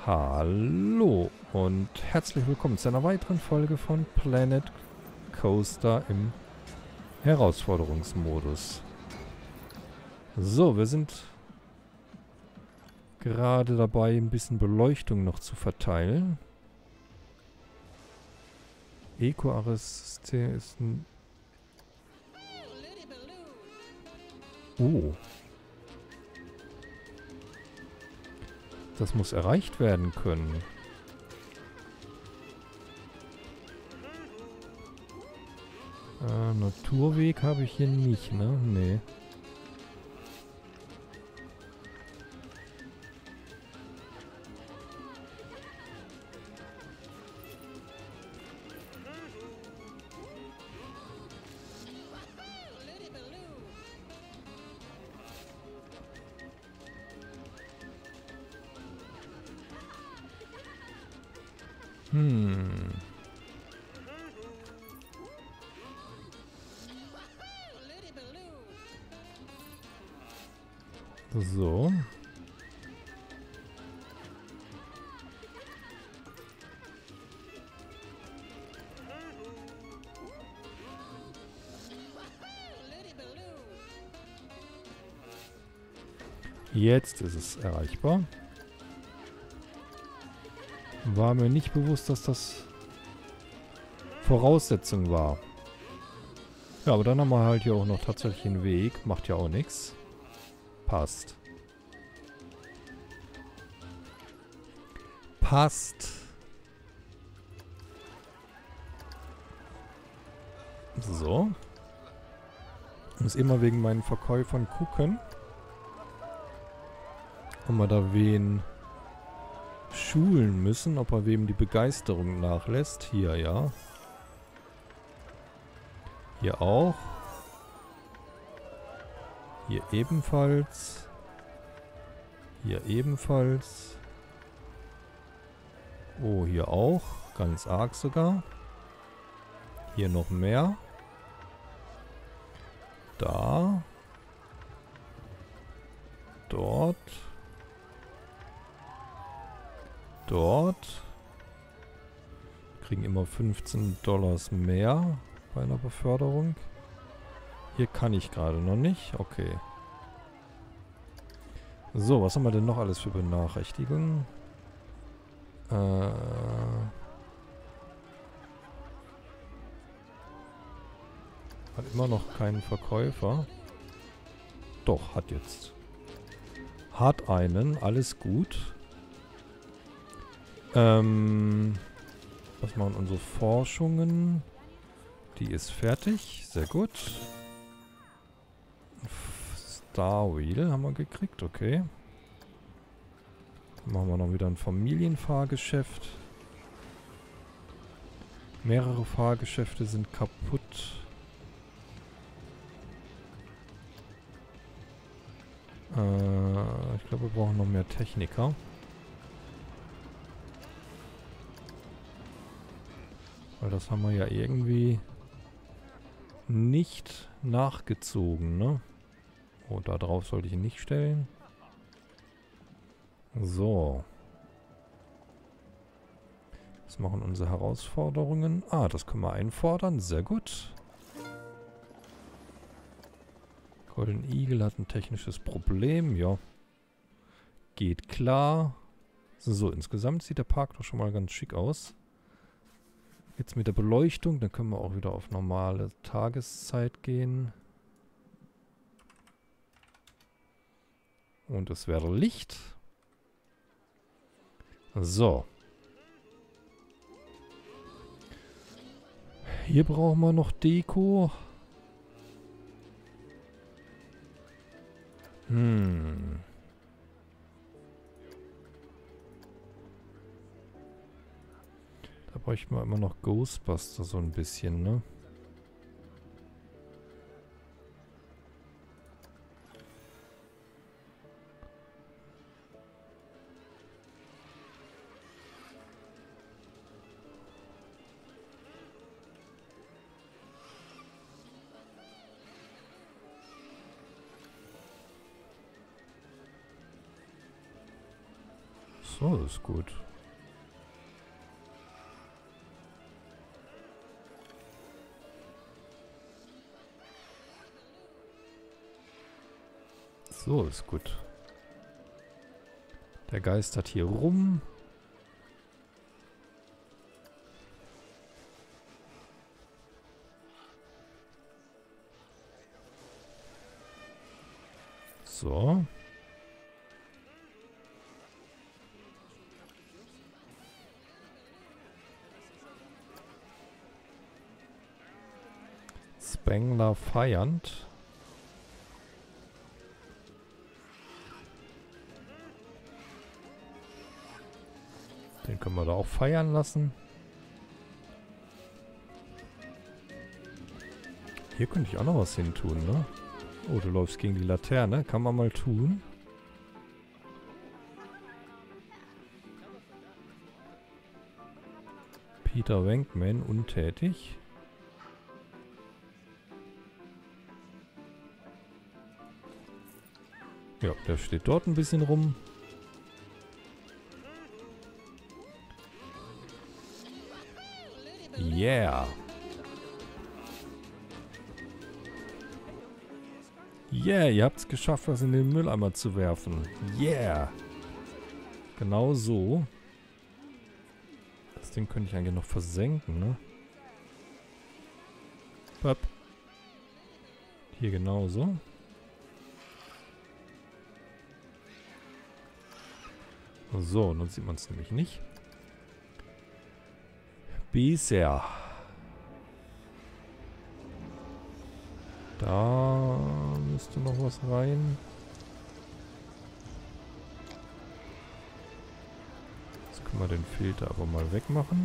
Hallo und herzlich willkommen zu einer weiteren Folge von Planet Coaster im Herausforderungsmodus. So, wir sind gerade dabei, ein bisschen Beleuchtung noch zu verteilen. Eco-Ares-System ist ein... Oh. Das muss erreicht werden können. Naturweg habe ich hier nicht, ne? Nee. So. Jetzt ist es erreichbar. War mir nicht bewusst, dass das Voraussetzung war. Ja, aber dann haben wir halt hier auch noch tatsächlich einen Weg. Macht ja auch nichts. Passt. Passt. So. Muss immer wegen meinen Verkäufern gucken. Ob wir da wen schulen müssen, ob er wem die Begeisterung nachlässt. Hier, ja. Hier auch. Hier ebenfalls. Hier ebenfalls. Oh, hier auch. Ganz arg sogar. Hier noch mehr. Da. Dort. Dort. Kriegen immer $15 mehr bei einer Beförderung. Hier kann ich gerade noch nicht. Okay. So, was haben wir denn noch alles für Benachrichtigungen? Hat immer noch keinen Verkäufer. Doch, hat jetzt. Hat einen, alles gut. Was machen unsere Forschungen? Die ist fertig, sehr gut. Star Wheel haben wir gekriegt, okay. Dann machen wir noch wieder ein Familienfahrgeschäft. Mehrere Fahrgeschäfte sind kaputt. Ich glaube, wir brauchen noch mehr Techniker. Weil das haben wir ja irgendwie nicht nachgezogen, ne? Oh, da drauf sollte ich ihn nicht stellen. So. Was machen unsere Herausforderungen? Ah, das können wir einfordern. Sehr gut. Golden Eagle hat ein technisches Problem. Ja. Geht klar. So, insgesamt sieht der Park doch schon mal ganz schick aus. Jetzt mit der Beleuchtung, dann können wir auch wieder auf normale Tageszeit gehen. Und es wäre Licht. So. Hier brauchen wir noch Deko. Da bräuchten wir immer noch Ghostbuster so ein bisschen, ne? So ist gut. So ist gut. Der geistert hier rum. So. Spengler feiernd. Den können wir da auch feiern lassen. Hier könnte ich auch noch was hin tun, ne? Oh, du läufst gegen die Laterne. Kann man mal tun. Peter Venkman, untätig. Ja, der steht dort ein bisschen rum. Yeah. Yeah, ihr habt es geschafft, was in den Mülleimer zu werfen. Yeah. Genau so. Das Ding könnte ich eigentlich noch versenken, ne? Pop. Hier genauso. So, nun sieht man es nämlich nicht. Bisher. Da müsste noch was rein. Jetzt können wir den Filter aber mal wegmachen.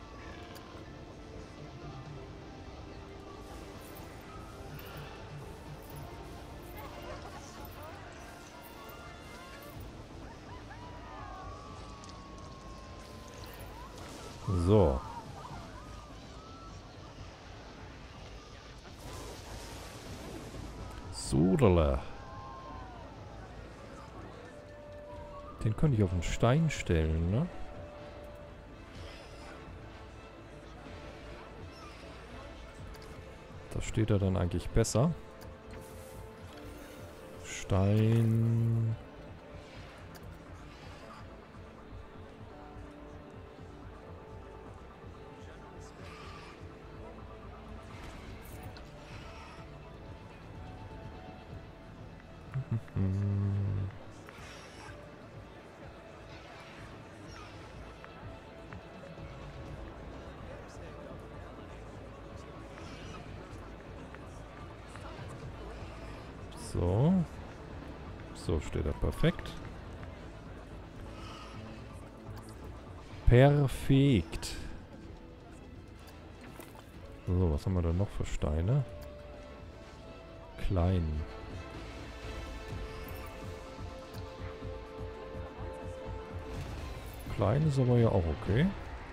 So. Sudele. Den könnte ich auf einen Stein stellen, ne? Da steht er dann eigentlich besser. Stein. So. So steht er perfekt. Perfekt. So, was haben wir da noch für Steine? Klein. Klein ist aber ja auch okay.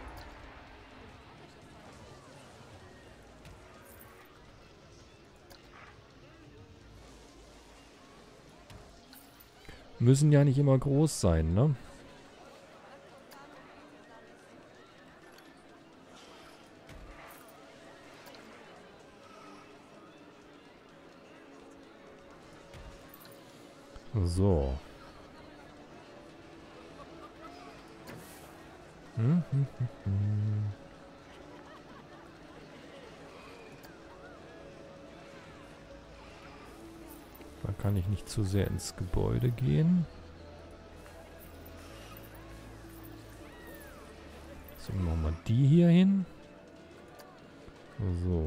Müssen ja nicht immer groß sein, ne? So. Da kann ich nicht zu sehr ins Gebäude gehen. So, machen wir die hier hin. So.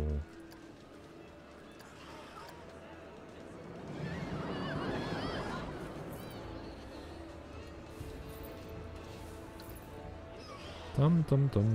Dum, dum, dum.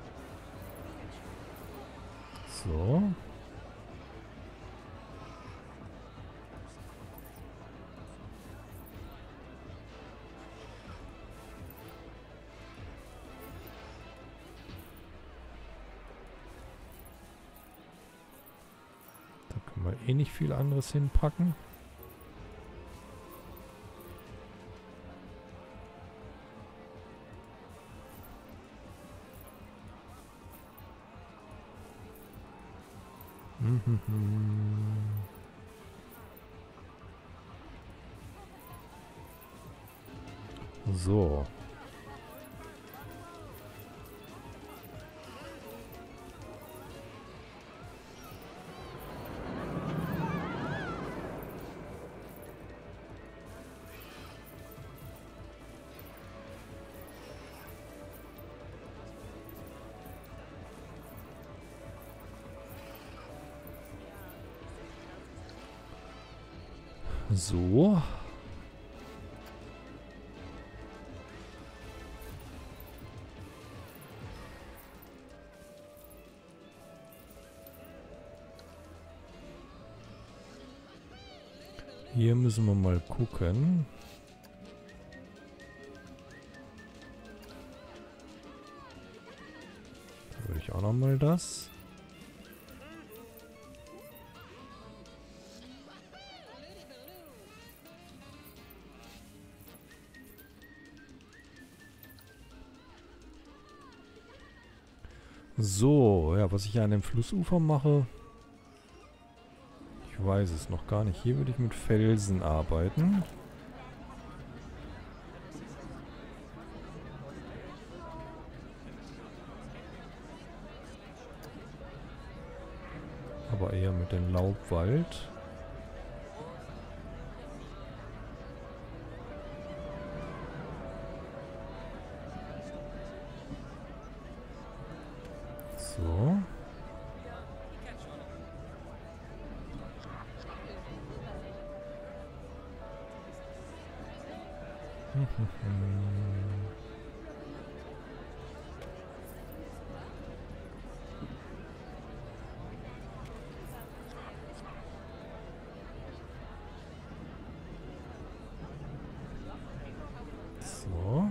So. wir eh nicht viel anderes hinpacken. So. So. Hier müssen wir mal gucken. Da würde ich auch noch mal das. So, ja, was ich hier an dem Flussufer mache, ich weiß es noch gar nicht. Hier würde ich mit Felsen arbeiten. Aber eher mit dem Laubwald. So. So.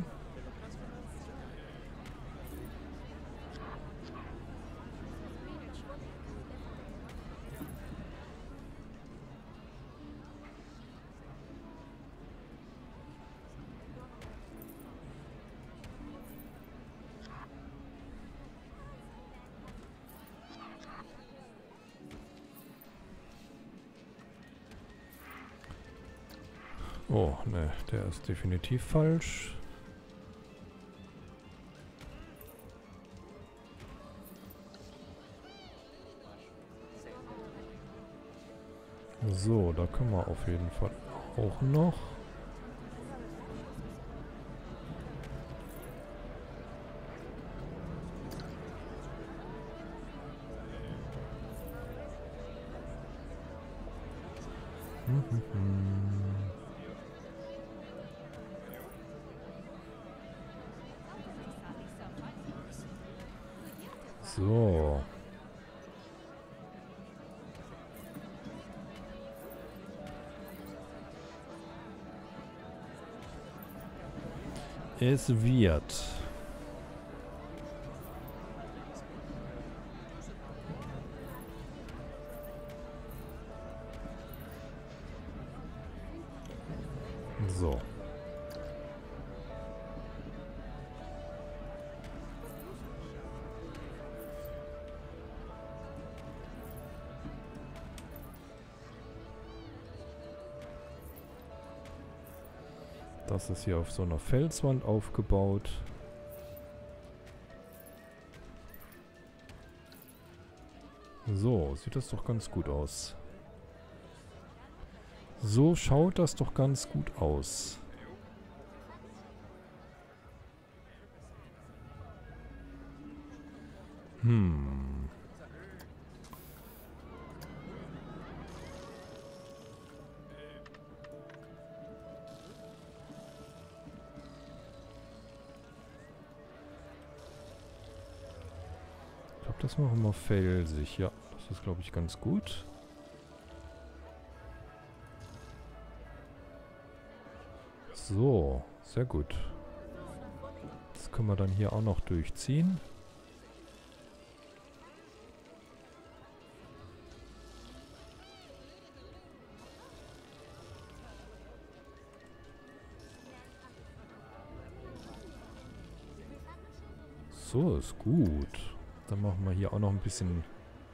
Oh, ne, der ist definitiv falsch. So, da können wir auf jeden Fall auch noch. So. Es wird. So. Das ist hier auf so einer Felswand aufgebaut. So, sieht das doch ganz gut aus. So schaut das doch ganz gut aus. Ich glaube, das machen wir felsig. Ja, das ist, glaube ich, ganz gut. So, sehr gut. Das können wir dann hier auch noch durchziehen. So, ist gut. Dann machen wir hier auch noch ein bisschen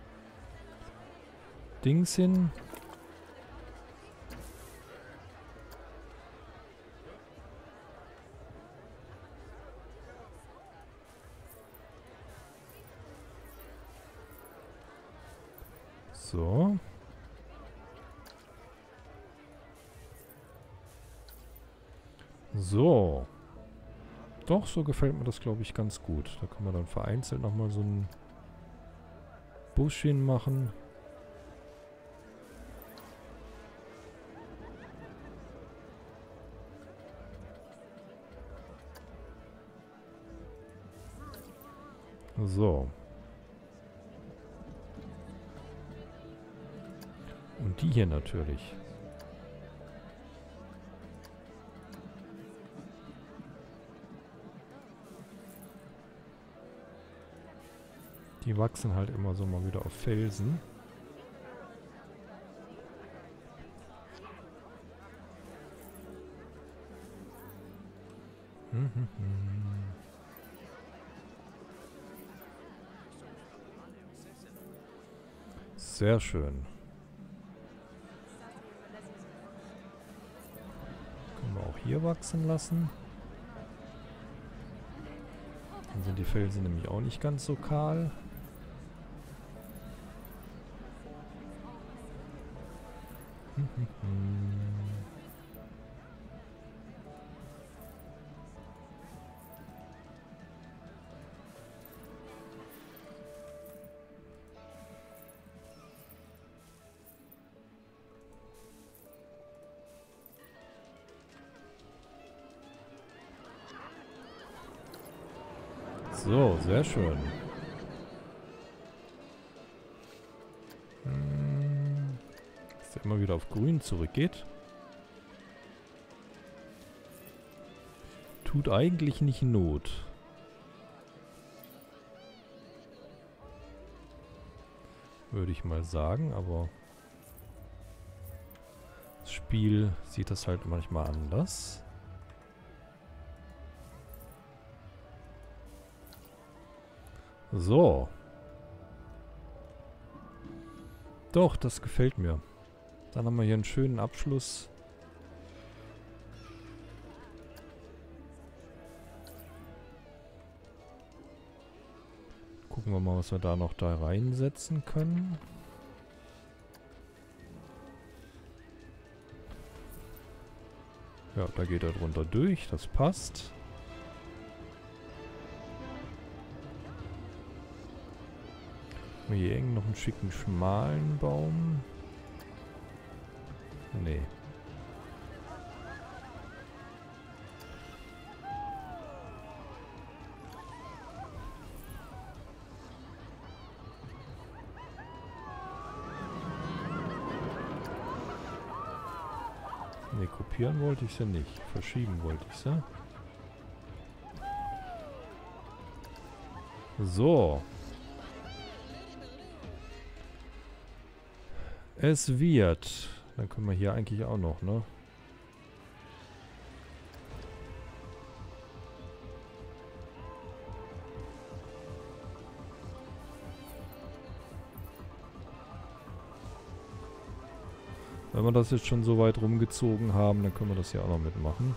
Dings hin. So. So. Doch, so gefällt mir das, glaube ich, ganz gut. Da kann man dann vereinzelt nochmal so einen Busch hinmachen. So. Und die hier natürlich. Die wachsen halt immer so mal wieder auf Felsen. Sehr schön. Können wir auch hier wachsen lassen. Dann sind die Felsen nämlich auch nicht ganz so kahl. So, sehr schön. Dass er immer wieder auf grün zurückgeht. Tut eigentlich nicht Not. Würde ich mal sagen, aber das Spiel sieht das halt manchmal anders. So. Doch, das gefällt mir. Dann haben wir hier einen schönen Abschluss. Gucken wir mal, was wir da noch da reinsetzen können. Ja, da geht er drunter durch. Das passt. Haben wir hier irgend noch einen schicken, schmalen Baum? Nee. Ne, kopieren wollte ich sie nicht. Verschieben wollte ich sie. So. Es wird. Dann können wir hier eigentlich auch noch, ne? Wenn wir das jetzt schon so weit rumgezogen haben, dann können wir das hier auch noch mitmachen.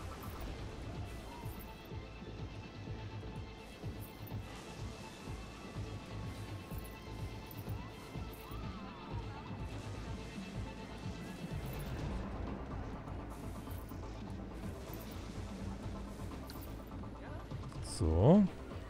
So.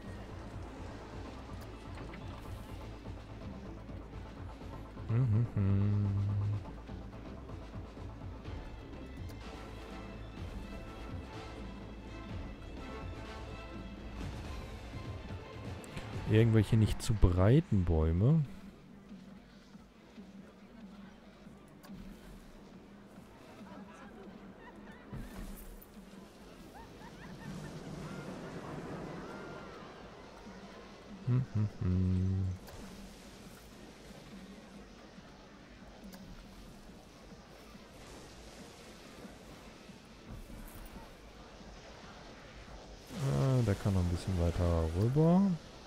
Irgendwelche nicht zu breiten Bäume. der kann noch ein bisschen weiter rüber.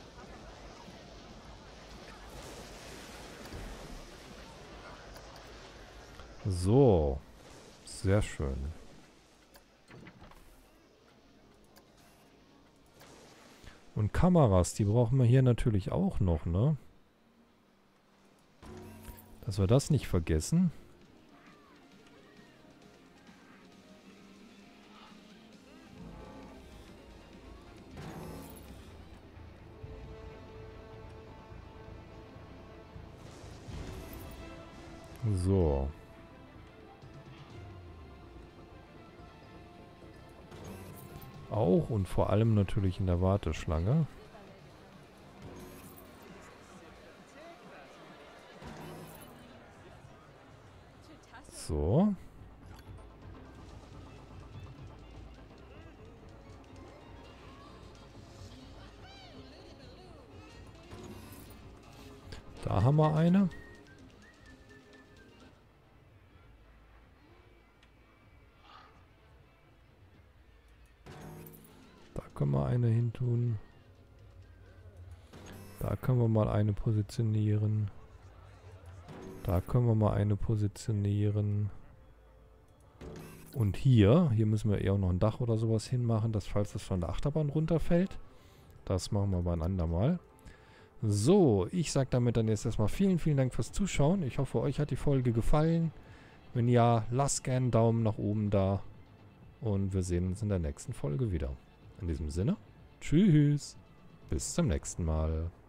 So. Sehr schön. Und Kameras, die brauchen wir hier natürlich auch noch, ne? Dass wir das nicht vergessen. So. Auch und vor allem natürlich in der Warteschlange. So. Da haben wir eine. Da können wir eine hin tun. Da können wir mal eine positionieren. Da können wir mal eine positionieren. Und hier müssen wir eher noch ein Dach oder sowas hinmachen, dass falls es von der Achterbahn runterfällt. Das machen wir aber ein andermal. So, ich sage damit dann jetzt erstmal vielen, vielen Dank fürs Zuschauen. Ich hoffe, euch hat die Folge gefallen. Wenn ja, lasst gerne einen Daumen nach oben da. Und wir sehen uns in der nächsten Folge wieder. In diesem Sinne, tschüss. Bis zum nächsten Mal.